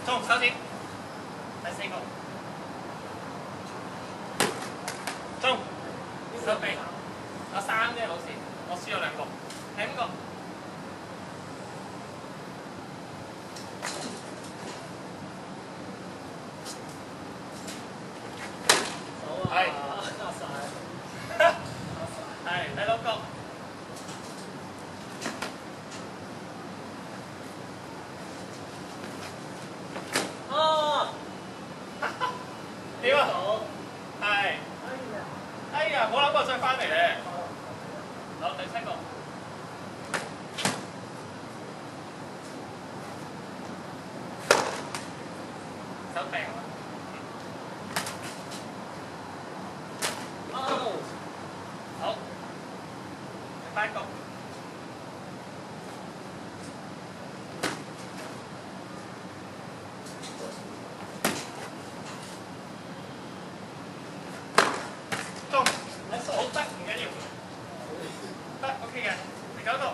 中手指，第4個，中手臂，有3啫，好似我輸咗2個，第5個。 係，係第6個。哦，點啊？係。哎呀，冇諗過再翻嚟咧。好，第7個。手柄。 好，第8個，中，好得唔緊要，得 OK 嘅，第9個，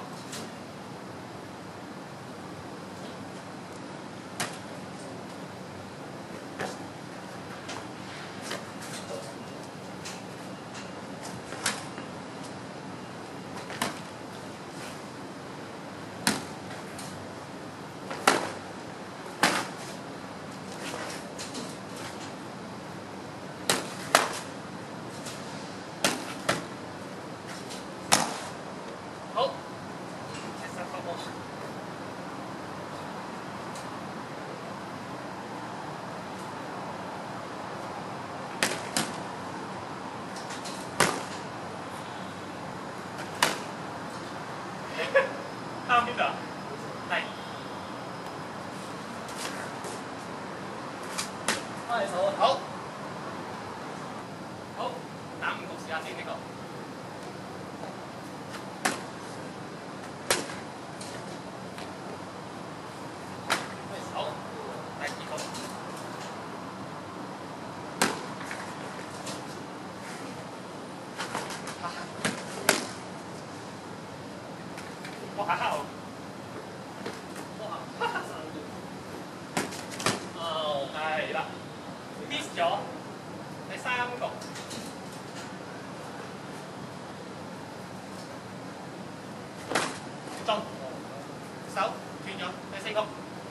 好，第10個。 啱邊度啊？係。開手啊！好。好，打5局試下先呢個。好，第2局。哇！ 哦，係啦 ，miss 咗第3局，中，手斷咗第4局，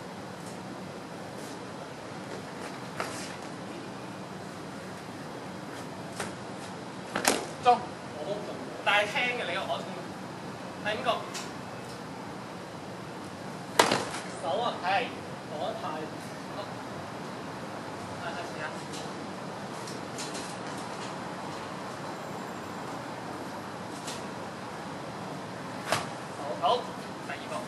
中，但係輕嘅你個可中，第5局。 手啊，係，攞得太，好，試下。好，第2個。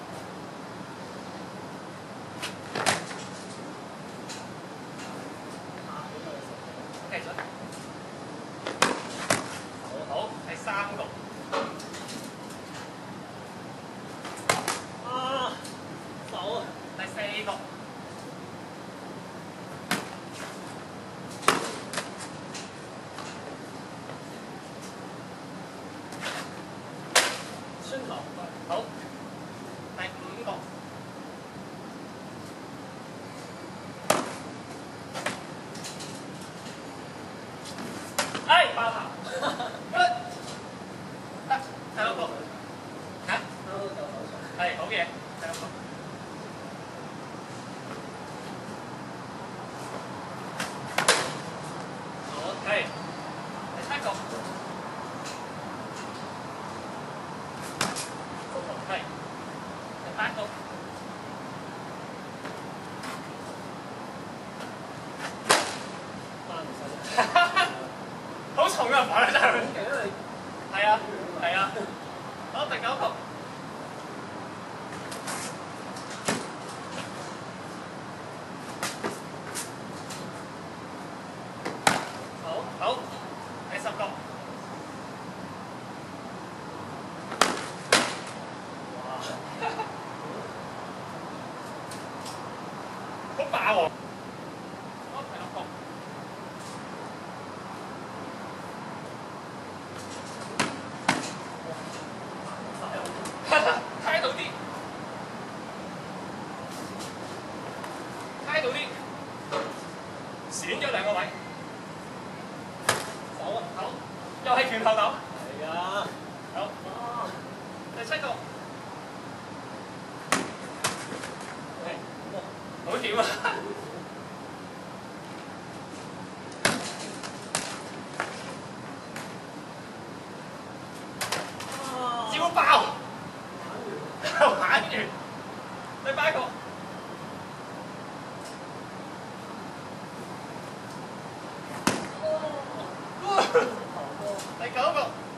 繼續。好，第3局。 第4個，酸頭，好，第5個，哎，爆頭，得，第6個，嚇，係好嘢，第6個。 係，第7個，係，第8個，好重啊！擺喺真係，係啊，係啊，好，第9個，好，第10個。哇！好爆喎！好，第6個。睇到啲。 到啲，閃咗兩個位。手啊，頭，又係拳頭頭。係啊。好。第7個。好掂啊！招爆！玩完。第8個。第9個。